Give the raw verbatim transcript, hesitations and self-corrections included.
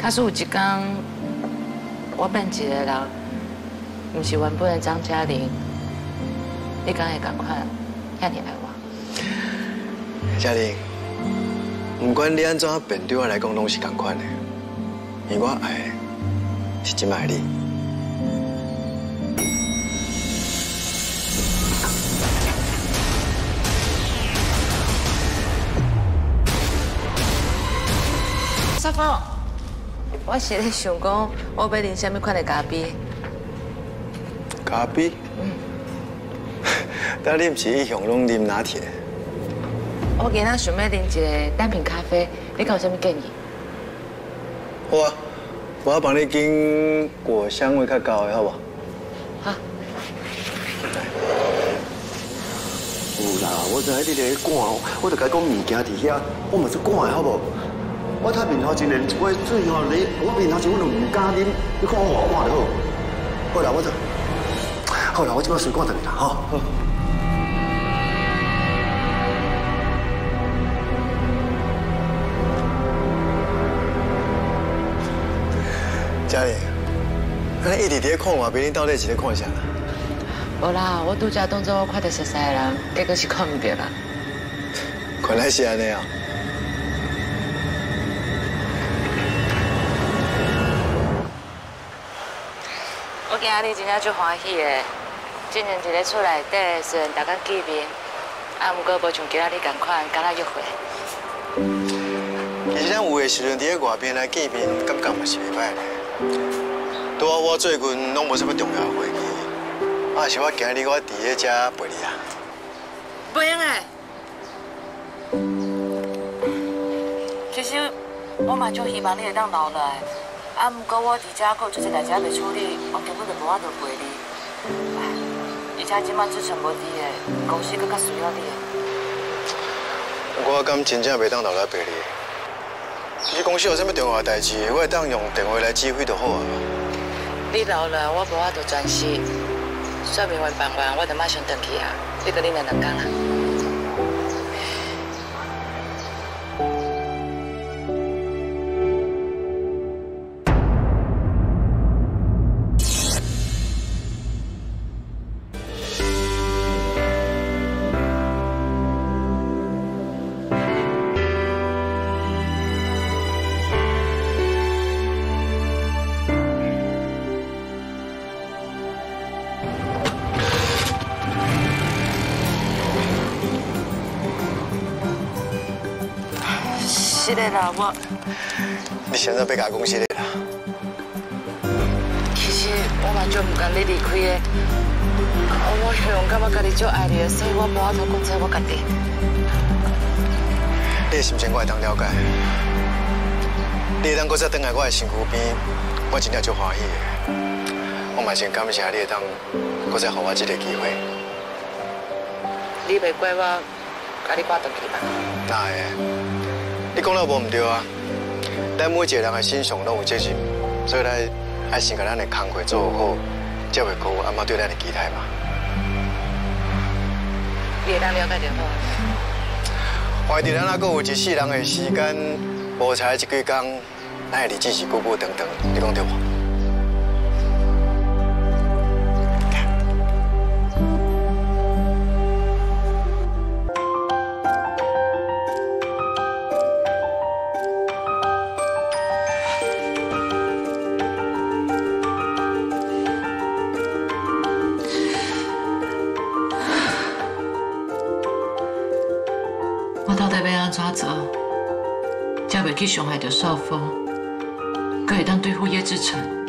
假使有一天我变一个人，唔是原本的张嘉玲，你敢会同款遐尼爱我？ 嘉玲，不管你安怎变，对我来讲拢是同款的，因为我爱的是真爱你。 师傅，我是咧想讲，我要啉什么款的咖啡？ 咖啡？嗯。但你唔是一向拢啉拿铁？ 我今仔想要啉一个单品咖啡，你有什么建议？ 好啊，我帮你拣果香味较高的，好不好？ 好。 有啦，我知你咧赶，我就甲你讲物件伫遐，我嘛是赶的，好不好？ 我他面头前连一杯水吼，你我面头前我都唔敢啉，你看我偌赶就好。好啦，我走。好啦，我即摆先赶等你啦，吼。好。 嘉玲，安尼一直伫咧看外边，你到底是咧看啥啦？ 无啦，我拄则当作我看到熟悉的人，结果是看唔到啦。 原来是安尼啊！ 我今日真正足欢喜的，今年一日厝内底虽然大家见面，啊，毋过无像今仔日同款，敢若约会。 其实咱有的时阵伫咧外边来见面，感觉嘛是袂歹的。拄好我最近拢无什么重要的会议，啊，是我今日我伫咧遮陪你啊。 不用诶，其实我嘛足希望你会当留来。 啊，毋过我伫遮阁有出一代志未处理，我根本就无法度陪你。而且即摆支撑无伫的，公司更较需要你。 我敢真正袂当留来陪你。其实公司有啥物重要代志，我会当用电话来指挥就好啊。 你留来，我无法度专心。说明完办完，我就马上回去啊。你搁啉两两工啊。 是的啦，我。 你现在要甲公司的啦？ 其实我嘛足唔甘你离开的，我向感觉家己足爱你的，所以我无法度控制我家己。 你的心情我会当了解，你会当搁再回来我的身躯边，我真正足欢喜的。我嘛真感谢你会当搁再给我这个机会。 你袂怪我，甲你挂回去吧？ 哪会？ 你讲了无唔对啊！咱每一个人的身上拢有责任，所以咱爱先把咱的工作做好，才会顾阿妈对咱的期待嘛。 你会当了解就好。 怀着咱还阁有一世人的时间，无才这几工，咱的日子是久久长长，你讲对无？ 我到底要安怎做，才袂去伤害到少峰，阁会当对付叶志成？